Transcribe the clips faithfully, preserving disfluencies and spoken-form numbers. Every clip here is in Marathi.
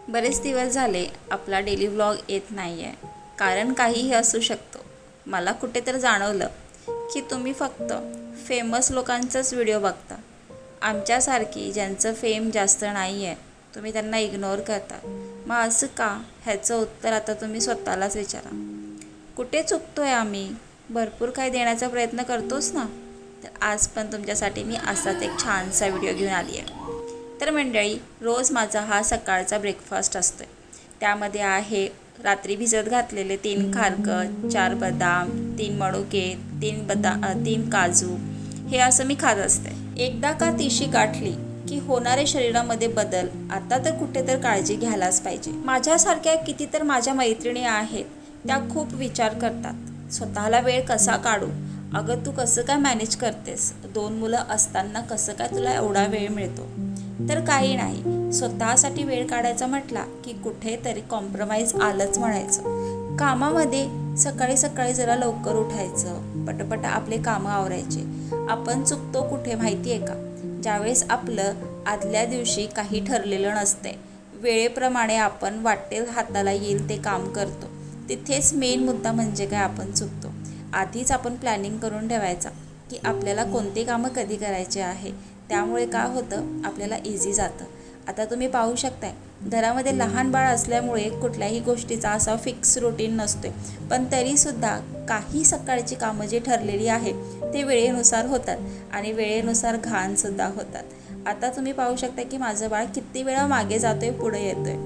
बरेच दिवस झाले आपला डेली व्लॉग येत नाही आहे. कारण काहीही असू शकतो. मला कुठे तर जाणवलं की तुम्ही फक्त फेमस लोकांचाच व्हिडिओ बघता. आमच्यासारखी ज्यांचं फेम जास्त नाही आहे तुम्ही त्यांना इग्नोर करता. मग असं का? ह्याचं उत्तर आता तुम्ही स्वतःलाच विचारा. कुठे चुकतोय आम्ही? भरपूर काही देण्याचा प्रयत्न करतोच ना. तर आज पण तुमच्यासाठी मी असाच एक छानसा व्हिडिओ घेऊन आली आहे. तर मंडळी, रोज माझा हा सकाळचा ब्रेकफास्ट असतो. त्यामध्ये आहे रात्री भिजत घातलेले तीन खारकं, चार बदाम, तीन मनुके, तीन बदा तीन काजू. हे असं मी खात असते. एकदा का तिशी गाठली की होणारे शरीरामध्ये बदल आता तर कुठे तर काळजी घ्यायलाच पाहिजे. माझ्यासारख्या किती तर माझ्या मैत्रिणी आहेत, त्या खूप विचार करतात स्वतःला वेळ कसा काढू. अगं तू कसं काय मॅनेज करतेस? दोन मुलं असताना कसं काय तुला एवढा वेळ मिळतो? तर काही नाही, स्वतःसाठी वेळ काढायचा म्हटला की कुठेतरी कॉम्प्रोमाइज आलंच म्हणायचं. कामामध्ये सकाळी सकाळी जरा लवकर उठायचं, पटपट आपले कामं आवरायचे. आपण चुकतो कुठे माहिती आहे का? ज्यावेळेस आपलं आदल्या दिवशी काही ठरलेलं नसते, वेळेप्रमाणे आपण वाटेल हाताला येईल ते काम करतो. तिथेच मेन मुद्दा म्हणजे काय, आपण चुकतो. आधीच आपण प्लॅनिंग करून ठेवायचा की आपल्याला कोणते कामं कधी करायचे आहे. त्यामुळे काय होतं, आपल्याला इझी जातं. आता तुम्ही पाहू शकताय, घरामध्ये लहान बाळ असल्यामुळे कुठल्याही गोष्टीचा असा फिक्स रुटीन नसतो. पण तरीसुद्धा काही सकाळची कामं जी ठरलेली आहे ते वेळेनुसार होतात आणि वेळेनुसार घाणसुद्धा होतात. आता तुम्ही पाहू शकता की माझं बाळ किती वेळा मागे जातोय, पुढे येतोय.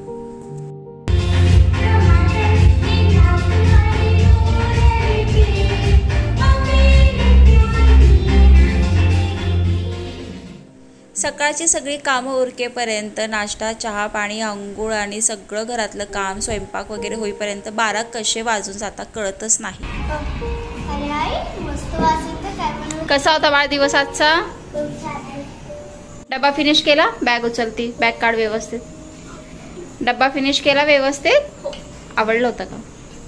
सकाळची सगळी कामं उरकेपर्यंत, नाश्ता, चहा, पाणी, अंघोळ आणि सगळं घरातलं काम, स्वयंपाक वगैरे होईपर्यंत बारा कसे वाजून जातात कळतच नाही. कसा होता बाळ दिवस आजचा? डब्बा फिनिश केला? बॅग उचलती, बॅग काढ व्यवस्थित. डब्बा फिनिश केला व्यवस्थित? आवडलं होतं का?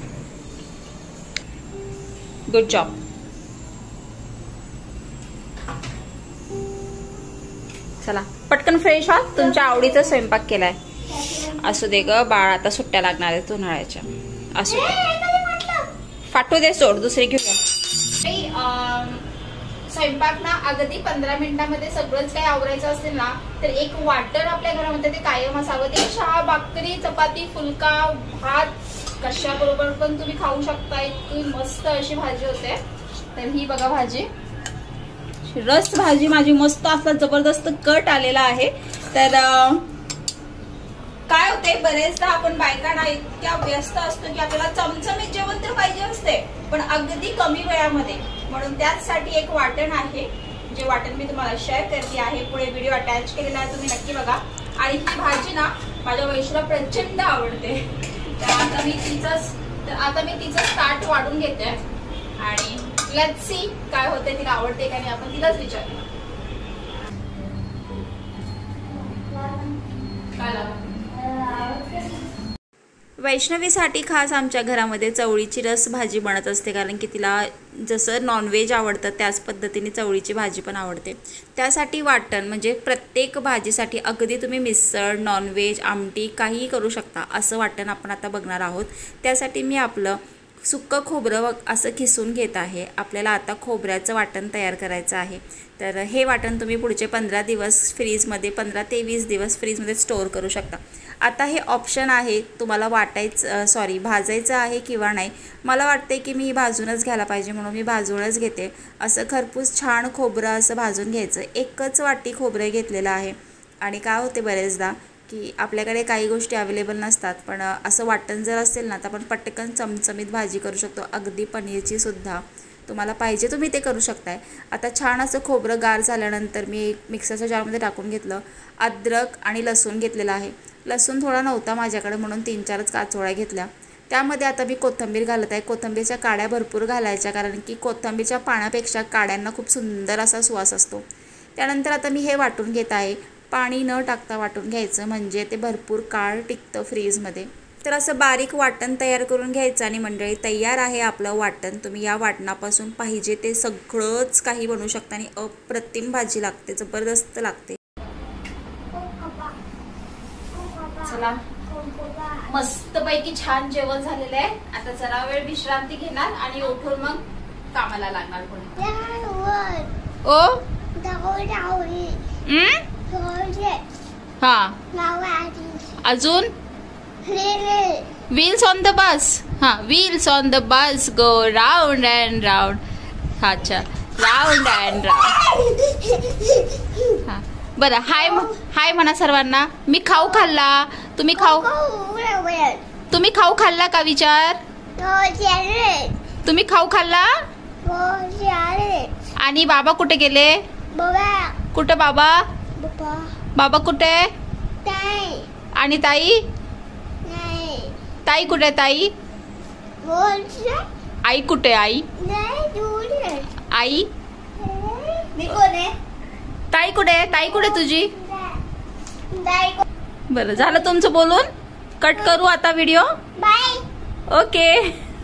Good job. चला पटकन फ्रेश व्हा, तुमच्या आवडीचा स्वयंपाक केलाय. असू दे ग बाळ, आता सुट्ट्या लागणार आहेत उन्हाळ्याच्या. असू दे, फाटू दे, सोड, दुसरी घेऊया. स्वयंपाक ना अगदी पंधरा मिनिटांमध्ये सगळंच काही आवरायचं असेल ना तर एक वाटण आपल्या घरामध्ये ते कायम असावं. ते चहा, भाकरी, चपाती, फुलका, भात कशा बरोबर पण तुम्ही खाऊ शकता. इतकी मस्त अशी भाजी होते. तर ही बघा भाजी, रस भाजी माझी मस्त असा जबरदस्त कट आलेला आहे. तर काय होते, बरेचदा आपण बायकांना इतक्या व्यस्त असतो की आपल्याला चमचमीत जेवण तर पाहिजे असते, पण अगदी कमी वेळामध्ये. म्हणून त्याचसाठी एक वाटण आहे, जे वाटण मी तुम्हाला शेअर करते आहे. पुढे व्हिडिओ अटॅच केलेला आहे, तुम्ही नक्की बघा. आणि ही भाजी ना माझ्या वैशूला प्रचंड आवडते. तर आता मी तिचंच तर आता मी तिचं स्टार्ट वाढून घेते आणि लेट्स सी काय होते, तिला आवडते का नाही, आपण तिलाच विचारूया. वैष्णवीसाठी खास आमच्या घरामध्ये चवळीची रस भाजी बनत असते. कारण की तिला जसं नॉनव्हेज आवडतं त्याच पद्धतीने चवळीची भाजी पण आवडते. त्यासाठी वाटण म्हणजे प्रत्येक भाजीसाठी अगदी तुम्ही मिसळ, नॉनव्हेज, आमटी काहीही करू शकता असं वाटण आपण आता बघणार आहोत. त्यासाठी मी आपलं सुक्कं खोबरं असं खिसून घेत आहे. आपल्याला आता खोबऱ्याचं वाटण तयार करायचं आहे. तर हे वाटण तुम्ही पुढचे पंधरा दिवस फ्रीजमध्ये पंधरा ते वीस दिवस फ्रीजमध्ये स्टोअर करू शकता. आता हे ऑप्शन आहे, तुम्हाला वाटायचं सॉरी भाजायचं आहे किंवा नाही. मला वाटते की मी भाजूनच घ्यायला पाहिजे म्हणून मी भाजूनच घेते. असं खरपूस छान खोबरं असं भाजून घ्यायचं. एकच वाटी खोबरं घेतलेलं आहे. आणि काय होते बरेचदा की आपल्याकडे काही गोष्टी अवेलेबल नसतात, पण असं वाटण जर असेल ना तर आपण पटकन चमचमीत भाजी करू शकतो. अगदी पनीरची सुद्धा तुम्हाला पाहिजे तुम्ही ते करू शकताय. आता छान असं खोबरं गार झाल्यानंतर मी मिक्सरच्या जारमध्ये टाकून घेतलं. अद्रक आणि लसूण घेतलेला आहे. लसूण थोडा नव्हता माझ्याकडे म्हणून तीन चारच काचोळ्या घेतल्या. त्यामध्ये आता मी कोथिंबीर घालत आहे. कोथिंबीरच्या काड्या भरपूर घालायच्या, कारण की कोथिंबीरच्या पाण्यापेक्षा काड्यांना खूप सुंदर असा सुवास असतो. त्यानंतर आता मी हे वाटून घेत आहे. पाणी न टाकता वाटून घ्यायचं म्हणजे ते भरपूर काळ टिकतं फ्रीजमध्ये. तर असं बारीक वाटण तयार करून घ्यायचं आणि मंडळी तयार आहे आपलं वाटण. तुम्ही या वाटणापासून पाहिजे ते सगळंच काही बनवू शकता आणि अप्रतिम भाजी लागते, जबरदस्त लागते. चला मस्तपैकी छान जेवण झालेलं आहे. आता जरा वेळ विश्रांती घेणार आणि उठून मग कामाला लागणार पुढे. ओ हा अजून व्हील्स ऑन द बस. हा wheels on the bus go round and round. अच्छा राउंड अँड राउंड. हा बरं हाय हाय म्हणा सर्वांना. मी खाऊ खाल्ला. तुम्ही खाऊ तुम्ही खाऊ खाल्ला का विचार. तुम्ही खाऊ खाल्ला. आणि बाबा कुठे गेले. कुठे बाबा. बाबा कुठे. आणि ताई. ताई कुठे. ताई आई कुठे. आई आई ताई कुठे. ताई कुठे तुझी. बरं झालं तुमचं बोलून. कट करू आता व्हिडिओ. ओके.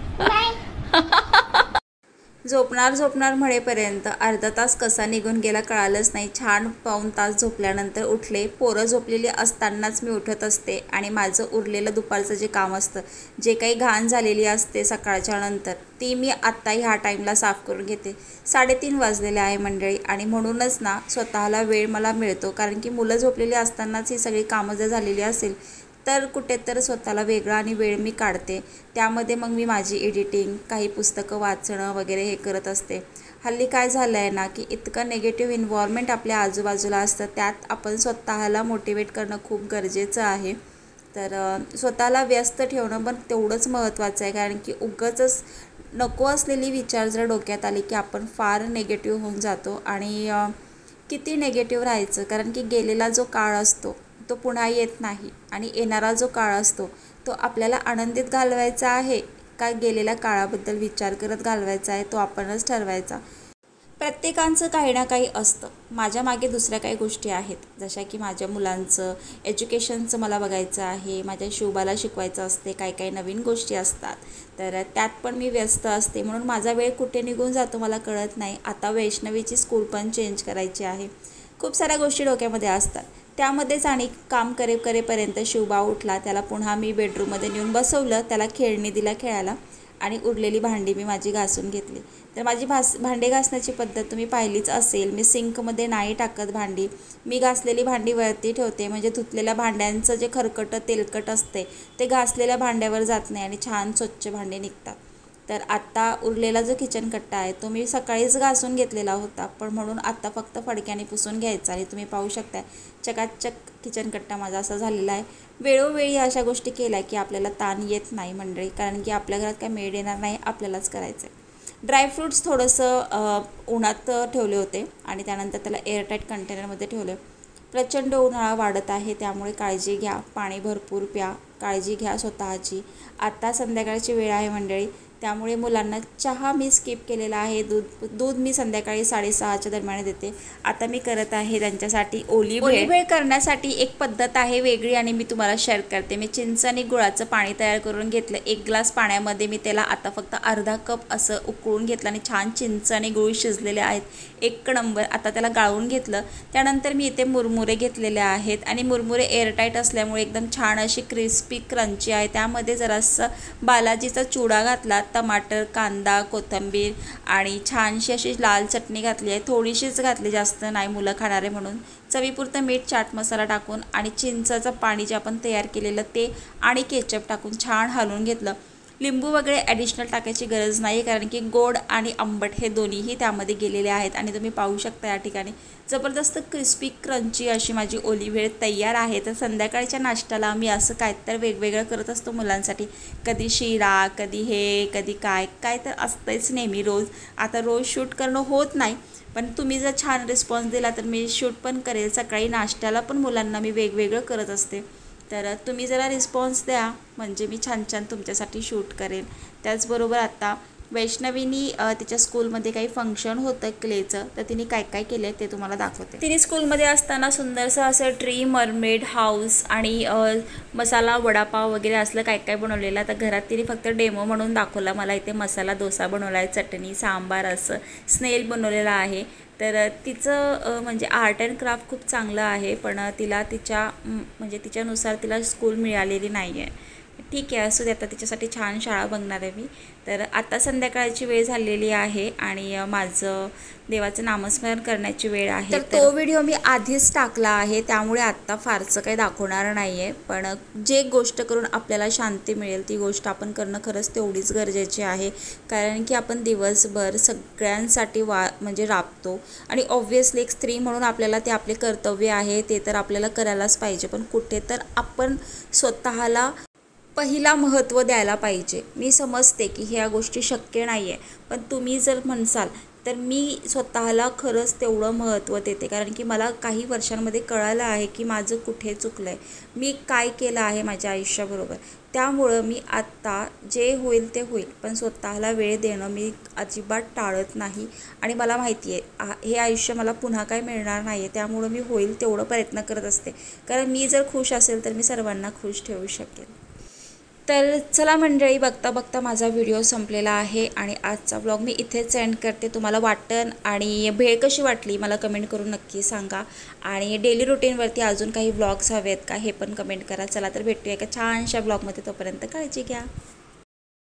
झोपणार झोपणार म्हणेपर्यंत अर्धा तास कसा निघून गेला कळालंच नाही. छान पाऊण तास झोपल्यानंतर उठले. पोरं झोपलेली असतानाच मी उठत असते आणि माझं उरलेलं दुपारचं जे काम असतं, जे काही घाण झालेली असते सकाळच्या नंतर, ती मी आत्ता ह्या टाईमला साफ करून घेते. साडेतीन वाजलेले आहे मंडळी. आणि म्हणूनच ना स्वतःला वेळ मला मिळतो, कारण की मुलं झोपलेली असतानाच ही सगळी कामं जर झालेली असेल तर कुठे तर स्वतःला वेगळा आणि वेळ मी काढते. त्यामध्ये मग मी माझी एडिटिंग, काही पुस्तकं वाचणं वगैरे हे करत असते. हल्ली काय झालं आहे ना की इतकं नेगेटिव्ह इन्व्हायरमेंट आपल्या आजूबाजूला असतं, त्यात आपण स्वतःला मोटिवेट करणं खूप गरजेचं आहे. तर स्वतःला व्यस्त ठेवणं पण तेवढंच महत्त्वाचं आहे, कारण की उगाचच नको असलेली विचार जर डोक्यात आली की आपण फार नेगेटिव्ह होऊन जातो. आणि किती नेगेटिव्ह राहायचं, कारण की गेलेला जो काळ असतो तो पुन्हा येत नाही आणि येणारा जो काळ असतो तो आपल्याला आनंदित घालवायचा आहे का गेलेल्या काळाबद्दल विचार करत घालवायचा आहे, तो आपणच ठरवायचा. प्रत्येकाचं काही ना काही असतं. माझ्या मागे दुसऱ्या काही गोष्टी आहेत, जशा की माझ्या मुलांचं एज्युकेशनचं मला बघायचं आहे, माझ्या शुभाला शिकवायचं असते, काही काही नवीन गोष्टी असतात, तर त्यात पण मी व्यस्त असते. म्हणून माझा वेळ कुठे निघून जातो मला कळत नाही. आता वैष्णवीची स्कूल पण चेंज करायची आहे. खूप साऱ्या गोष्टी डोक्यामध्ये असतात. त्यामध्येच आणि काम करे करेपर्यंत शिवबा उठला. त्याला पुन्हा मी बेडरूममध्ये नेऊन बसवलं, त्याला खेळणी दिला खेळायला आणि उरलेली भांडी मी माझी घासून घेतली. तर माझी भास भांडे घासण्याची पद्धत तुम्ही पाहिलीच असेल. मी सिंकमध्ये नाही टाकत भांडी. मी घासलेली भांडी वरती ठेवते, म्हणजे धुतलेल्या भांड्यांचं जे खरकट तेलकट असते ते घासलेल्या भांड्यावर जात नाही आणि छान स्वच्छ भांडे निघतात. तर आत्ता उरलेला जो किचन कट्टा आहे तो मी सकाळीच घासून घेतलेला होता, पण म्हणून आत्ता फक्त फडक्याने पुसून घ्यायचा. आणि तुम्ही पाहू शकता चकाचक किचन कट्टा माझा असा झालेला आहे. वेळोवेळी अशा गोष्टी केल्या की आपल्याला ताण येत नाही मंडळी, कारण की आपल्या घरात काय मेड येणार नाही, आपल्यालाच करायचं आहे. ड्रायफ्रूट्स थोडंसं उन्हात ठेवले होते आणि त्यानंतर त्याला एअरटाईट कंटेनरमध्ये ठेवलं. प्रचंड उन्हाळा वाढत आहे, त्यामुळे काळजी घ्या, पाणी भरपूर प्या, काळजी घ्या स्वतःची. आत्ता संध्याकाळची वेळ आहे मंडळी, त्यामुळे मुलांना चहा मी स्किप केलेला आहे. दूध दूध मी संध्याकाळी साडेसहाच्या दरम्यान देते. आता मी करत आहे त्यांच्यासाठी ओली भेळ. भेळ करण्यासाठी एक पद्धत आहे वेगळी आणि मी तुम्हाला शेअर करते. मी चिंच आणि गुळाचं पाणी तयार करून घेतलं. एक ग्लास पाण्यामध्ये मी त्याला आता फक्त अर्धा कप असं उकळून घेतलं आणि छान चिंच आणि गुळ शिजलेले आहेत, एक नंबर. आता त्याला गाळून घेतलं. त्यानंतर मी इथे मुरमुरे घेतलेले आहेत आणि मुरमुरे एअरटाईट असल्यामुळे एकदम छान अशी क्रिस्पी क्रंची आहे. त्यामध्ये जरासं बालाजीचा चुडा घातला, टमाटर, कांदा, कोथिंबीर आणि छानशी अशी लाल चटणी घातली आहे. थोडीशीच घातली, जास्त नाही, मुलं खाणारे म्हणून. चवीपुरतं मीठ, चाट मसाला टाकून आणि चिंचाचं पाणी जे आपण तयार केलेलं ते आणि केचप टाकून छान हलवून घेतलं. लिंबू वगैरे ॲडिशनल टाकायची गरज नाही, कारण की गोड आणि आंबट हे दोन्हीही त्यामध्ये गेलेले आहेत. आणि तुम्ही पाहू शकता या ठिकाणी जबरदस्त क्रिस्पी क्रंची अशी माझी ओली भेळ तयार आहे. तर संध्याकाळच्या नाश्त्याला मी असं काय तर वेगवेगळं करत असतो मुलांसाठी. कधी शिरा, कधी हे, कधी काय काय तर असतंच नेहमी रोज. आता रोज शूट करणं होत नाही, पण तुम्ही जर छान रिस्पॉन्स दिला तर मी शूट पण करेल. सकाळी नाश्त्याला पण मुलांना मी वेगवेगळं करत असते, तर तुम्ही जरा रिस्पॉन्स द्या, म्हणजे मी छान छान तुमच्यासाठी शूट करेल. त्याचबरोबर आता वैष्णवीनी अ, तिच्या स्कूलमध्ये काही फंक्शन होतं क्लेचं, तर तिने काय काय केलं ते तुम्हाला दाखवते. तिने स्कूलमध्ये असताना सुंदरसं असं ट्री, मरमेड हाऊस आणि अ, मसाला वडापाव वगैरे असलं काय काय बनवलेलं. तर घरात तिने फक्त डेमो म्हणून दाखवला मला. इथे मसाला डोसा बनवला आहे, चटणी, सांबार, असं स्नेल बनवलेला आहे. तर तिचं म्हणजे आर्ट अँड क्राफ्ट खूप चांगलं आहे, पण तिला तिच्या म्हणजे तिच्यानुसार तिला स्कूल मिळालेली नाही आहे. ठीक आहे, असू दे, आता तिच्यासाठी छान शाळा बघणार आहे मी. तर आता संध्याकाळची वेळ झालेली आहे आणि माझं देवाचं नामस्मरण करण्याची वेळ आहे. तर तो व्हिडिओ मी आधीच टाकला आहे, त्यामुळे आत्ता फारसं काही दाखवणार नाही आहे. पण जे गोष्ट करून आपल्याला शांती मिळेल ती गोष्ट आपण करणं खरंच तेवढीच गरजेची आहे. कारण की आपण दिवसभर सगळ्यांसाठी वा म्हणजे राबतो आणि ऑब्व्हियसली एक स्त्री म्हणून आपल्याला ते आपले कर्तव्य आहे, ते तर आपल्याला करायलाच पाहिजे. पण कुठे तर आपण स्वतःला पहिला महत्त्व द्यायला पाहिजे. मी समजते की ह्या गोष्टी शक्य नाही आहे, पण तुम्ही जर म्हणसाल तर मी स्वतःला खरंच तेवढं महत्त्व देते. कारण की मला काही वर्षांमध्ये कळालं आहे की माझं कुठे चुकलं आहे, मी काय केलं आहे माझ्या आयुष्याबरोबर. त्यामुळं मी आत्ता जे होईल ते होईल, पण स्वतःला वेळ देणं मी अजिबात टाळत नाही. आणि मला माहिती आहे हे आयुष्य मला पुन्हा काय मिळणार नाही आहे, त्यामुळं मी होईल तेवढं प्रयत्न करत असते. कारण मी जर खुश असेल तर मी सर्वांना खुश ठेवू शकेल. तर चला मंडळी, बघता बघता माझा व्हिडिओ संपलेला आहे आणि आजचा व्लॉग मी इथेच एंड करते. तुम्हाला वाटण आणि भेळ कशी वाटली मला कमेंट करून नक्की सांगा. आणि डेली रुटीनवरती अजून काही व्लॉग्स हवे आहेत का हे पण कमेंट करा. चला तर भेटूया एका छानशा ब्लॉगमध्ये, तोपर्यंत काळजी घ्या.